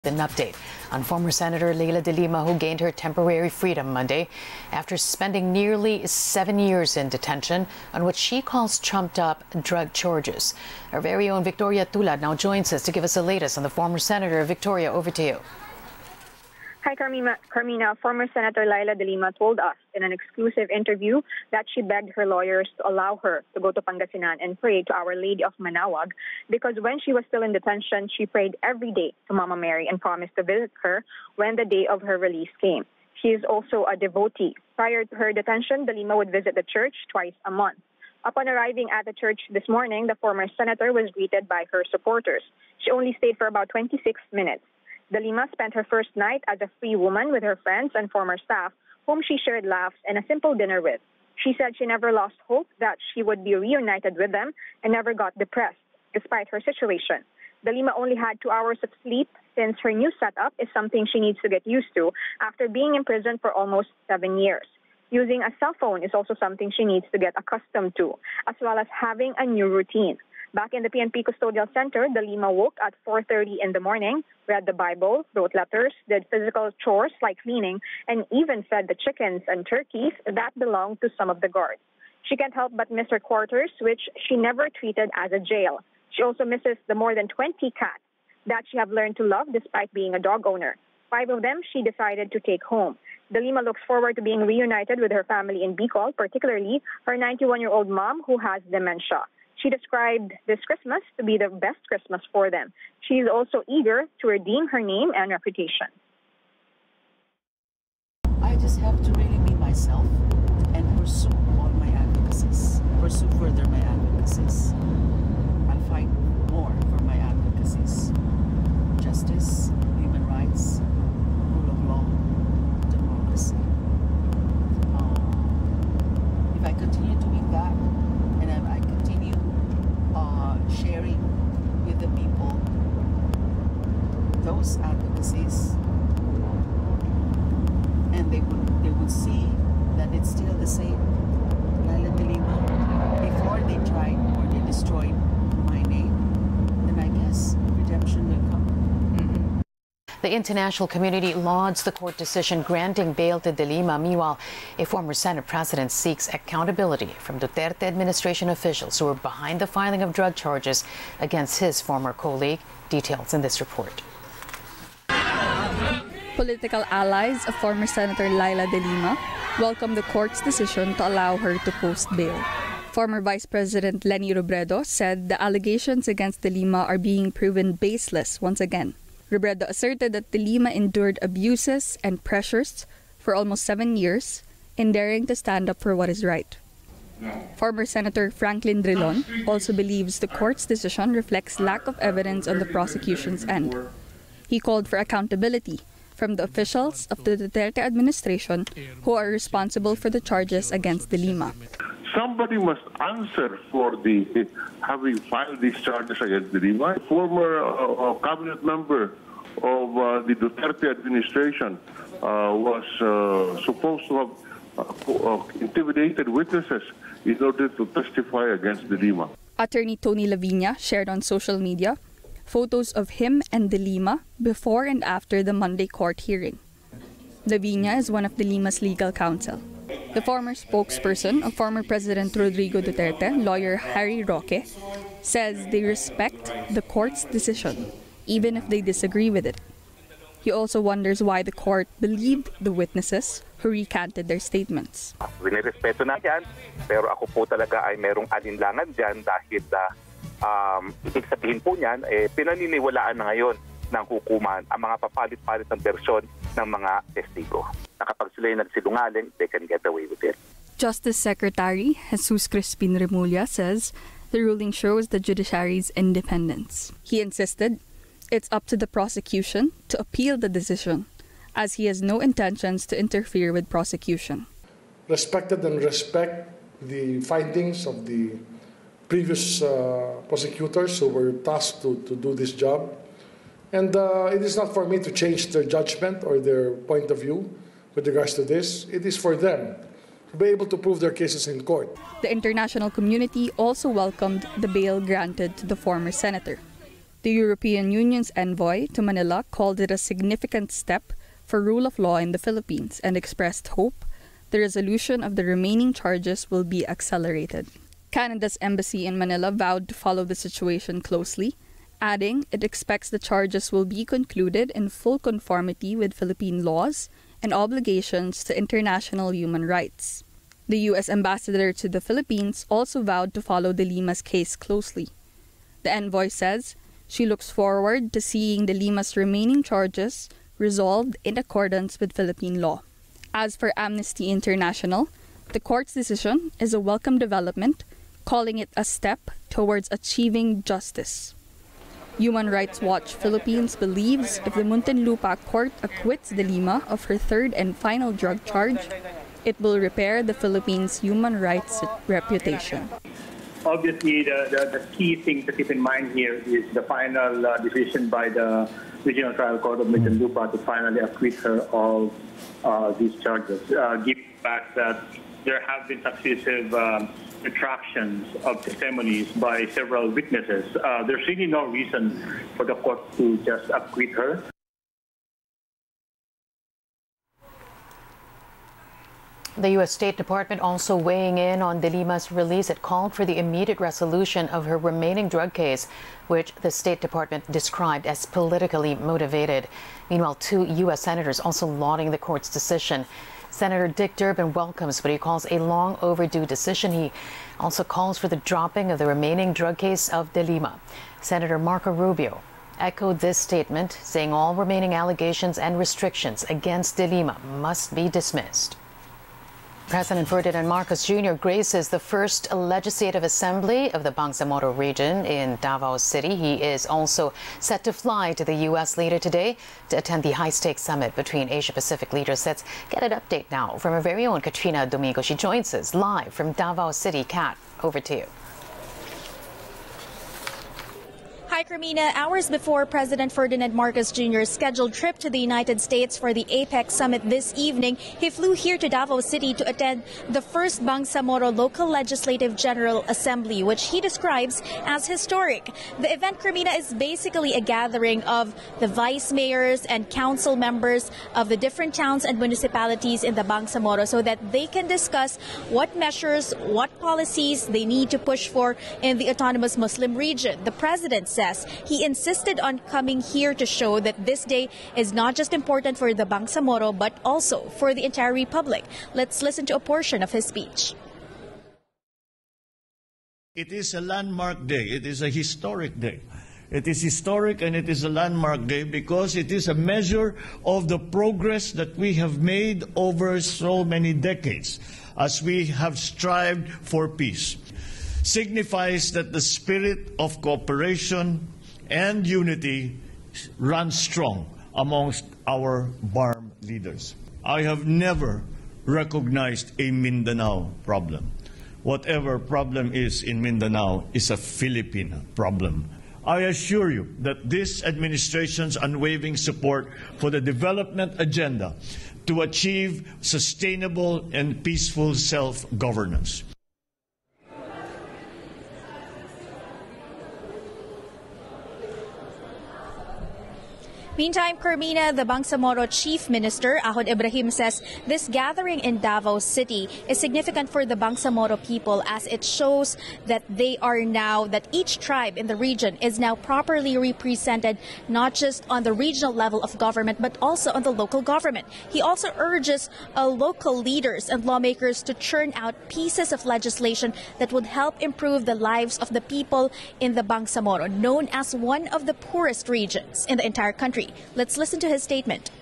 An update on former Senator Leila De Lima, who gained her temporary freedom Monday after spending nearly 7 years in detention on what she calls trumped-up drug charges. Our very own Victoria Tulad now joins us to give us the latest on the former senator. Victoria, over to you. Hi, Carmina. Former Senator Leila De Lima told us in an exclusive interview that she begged her lawyers to allow her to go to Pangasinan and pray to Our Lady of Manaoag because when she was still in detention, she prayed every day to Mama Mary and promised to visit her when the day of her release came. She is also a devotee. Prior to her detention, De Lima would visit the church twice a month. Upon arriving at the church this morning, the former senator was greeted by her supporters. She only stayed for about 26 minutes. De Lima spent her first night as a free woman with her friends and former staff, whom she shared laughs and a simple dinner with. She said she never lost hope that she would be reunited with them and never got depressed, despite her situation. De Lima only had 2 hours of sleep since her new setup is something she needs to get used to after being in prison for almost 7 years. Using a cell phone is also something she needs to get accustomed to, as well as having a new routine. Back in the PNP Custodial Center, De Lima woke at 4:30 in the morning, read the Bible, wrote letters, did physical chores like cleaning, and even fed the chickens and turkeys that belonged to some of the guards. She can't help but miss her quarters, which she never treated as a jail. She also misses the more than 20 cats that she have learned to love despite being a dog owner. 5 of them she decided to take home. De Lima looks forward to being reunited with her family in Bicol, particularly her 91-year-old mom who has dementia. She described this Christmas to be the best Christmas for them. She is also eager to redeem her name and reputation. I just have to really be myself and pursue all my advocacies, pursue further my advocacies. I'll fight more for my advocacies. Justice, human rights, rule of law, democracy. If I continue doing that, and I continue sharing with the people those advocacies, and they would see that it's still the same. Leila De Lima, before they tried or they destroyed my name, then I guess redemption will come. The international community lauds the court decision granting bail to De Lima. Meanwhile, a former Senate president seeks accountability from Duterte administration officials who were behind the filing of drug charges against his former colleague. Details in this report. Political allies of former Senator Leila De Lima welcomed the court's decision to allow her to post bail. Former Vice President Leni Robredo said the allegations against De Lima are being proven baseless once again. Robredo asserted that De Lima endured abuses and pressures for almost 7 years in daring to stand up for what is right. Former Senator Franklin Drilon also believes the court's decision reflects lack of evidence on the prosecution's end. He called for accountability from the officials of the Duterte administration who are responsible for the charges against De Lima. Somebody must answer for the having filed these charges against De Lima. A former cabinet member of the Duterte administration was supposed to have intimidated witnesses in order to testify against De Lima. Attorney Tony Lavinia shared on social media photos of him and De Lima before and after the Monday court hearing. Lavinia is one of De Lima's legal counsel. The former spokesperson of former President Rodrigo Duterte, lawyer Harry Roque, says they respect the court's decision, even if they disagree with it. He also wonders why the court believed the witnesses who recanted their statements. Winirespeto na yan, pero ako po talaga ay merong alinlangan dyan dahil ibig sabihin po niyan, pinaniniwalaan na ngayon ng hukuman ang mga papalit-palit ng bersyon ng mga testigo. Kapag sila yung nagsinungaling, they can get away with it. Justice Secretary Jesus Crispin Remulla says the ruling shows the judiciary's independence. He insisted it's up to the prosecution to appeal the decision, as he has no intentions to interfere with prosecution. Respected and respect the findings of the previous prosecutors who were tasked to do this job. And it is not for me to change their judgment or their point of view with regards to this. It is for them to be able to prove their cases in court. The international community also welcomed the bail granted to the former senator. The European Union's envoy to Manila called it a significant step for rule of law in the Philippines and expressed hope the resolution of the remaining charges will be accelerated. Canada's embassy in Manila vowed to follow the situation closely, adding it expects the charges will be concluded in full conformity with Philippine laws and obligations to international human rights. The U.S. ambassador to the Philippines also vowed to follow De Lima's case closely. The envoy says she looks forward to seeing De Lima's remaining charges resolved in accordance with Philippine law. As for Amnesty International, the court's decision is a welcome development, calling it a step towards achieving justice. Human Rights Watch Philippines believes if the Muntinlupa court acquits De Lima of her third and final drug charge, it will repair the Philippines' human rights reputation. Obviously, the key thing to keep in mind here is the final decision by the Regional Trial Court of Muntinlupa to finally acquit her of these charges. Given the fact that there have been successive retractions of testimonies by several witnesses, there's really no reason for the court to just acquit her. The U.S. State Department also weighing in on De Lima's release. It called for the immediate resolution of her remaining drug case, which the State Department described as politically motivated. Meanwhile, 2 U.S. senators also lauding the court's decision. Senator Dick Durbin welcomes what he calls a long overdue decision. He also calls for the dropping of the remaining drug case of De Lima. Senator Marco Rubio echoed this statement, saying all remaining allegations and restrictions against De Lima must be dismissed. President Ferdinand Marcos Jr. graces the first Legislative Assembly of the Bangsamoro region in Davao City. He is also set to fly to the U.S. later today to attend the high-stakes summit between Asia-Pacific leaders. Let's get an update now from our very own Katrina Domingo. She joins us live from Davao City. Kat, over to you. Hi, Carmina. Hours before President Ferdinand Marcos Jr.'s scheduled trip to the United States for the APEC summit this evening, he flew here to Davao City to attend the first Bangsamoro Local Legislative General Assembly, which he describes as historic. The event, Carmina, is basically a gathering of the vice mayors and council members of the different towns and municipalities in the Bangsamoro so that they can discuss what measures, what policies they need to push for in the autonomous Muslim region. The president says he insisted on coming here to show that this day is not just important for the Bangsamoro but also for the entire republic. Let's listen to a portion of his speech. It is a landmark day. It is a historic day. It is historic and it is a landmark day because it is a measure of the progress that we have made over so many decades as we have strived for peace. Signifies that the spirit of cooperation and unity runs strong amongst our BARM leaders. I have never recognized a Mindanao problem. Whatever problem is in Mindanao is a Philippine problem. I assure you that this administration's unwavering support for the development agenda to achieve sustainable and peaceful self-governance. Meantime, Carmina, the Bangsamoro Chief Minister, Ahod Ibrahim, says this gathering in Davao City is significant for the Bangsamoro people as it shows that that each tribe in the region is now properly represented, not just on the regional level of government, but also on the local government. He also urges local leaders and lawmakers to churn out pieces of legislation that would help improve the lives of the people in the Bangsamoro, known as one of the poorest regions in the entire country. Let's listen to his statement.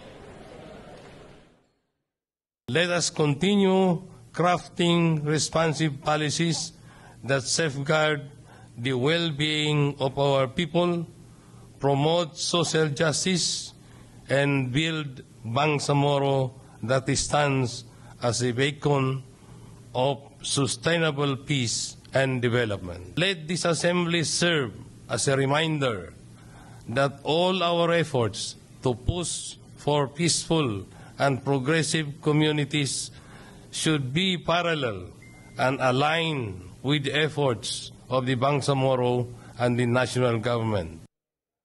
Let us continue crafting responsive policies that safeguard the well-being of our people, promote social justice, and build Bangsamoro that stands as a beacon of sustainable peace and development. Let this assembly serve as a reminder that all our efforts to push for peaceful and progressive communities should be parallel and aligned with the efforts of the Bangsamoro and the national government.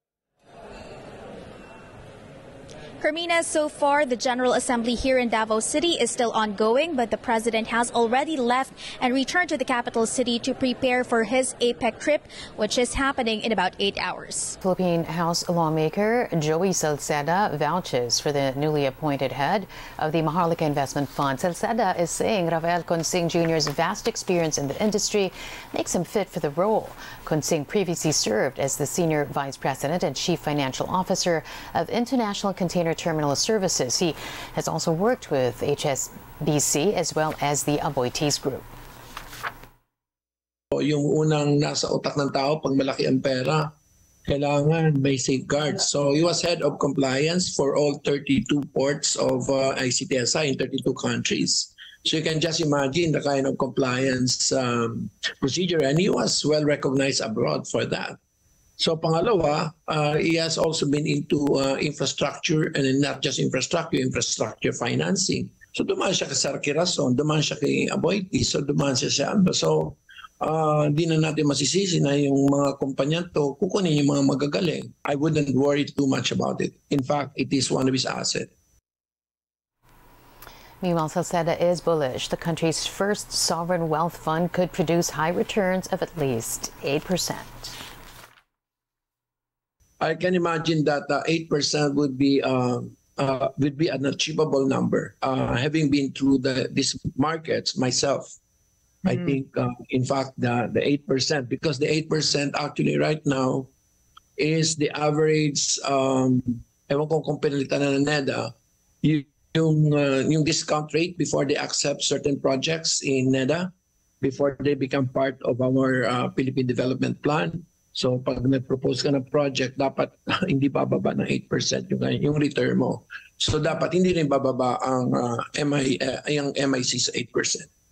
Carmina, so far the General Assembly here in Davao City is still ongoing, but the President has already left and returned to the capital city to prepare for his APEC trip, which is happening in about 8 hours. Philippine House lawmaker Joey Salceda vouches for the newly appointed head of the Maharlika Investment Fund. Salceda is saying Rafael Consing Jr.'s vast experience in the industry makes him fit for the role. Consing previously served as the Senior Vice President and Chief Financial Officer of International Container Terminal Services. He has also worked with HSBC as well as the Aboitiz Group. Yung unang nasa utak ng tao, pag malaki ang pera, kailangan may safeguards. So he was head of compliance for all 32 ports of ICTSI in 32 countries. So you can just imagine the kind of compliance procedure, and he was well recognized abroad for that. So pangalawa, he has also been into infrastructure, and not just infrastructure financing. So dumaan siya kay Sarkirason, dumaan siya kay Aboitiz, so dumaan siya sa Amba. So di na natin masisisi na yung mga kumpanya to kukunin yung mga magagaling. I wouldn't worry too much about it. In fact, it is one of his assets. Meanwhile, Salceda is bullish. The country's first sovereign wealth fund could produce high returns of at least 8%. I can imagine that 8% would be an achievable number. Having been through these markets myself, I think, in fact, the 8%, because the 8% actually right now is the average, ewan ko kung pinalitan na ng NEDA, yung discount rate before they accept certain projects in NEDA, before they become part of our Philippine Development Plan. So pag nag-propose ka ng project, dapat hindi bababa ng 8% yung return mo. So dapat hindi rin bababa ang MIC sa 8%.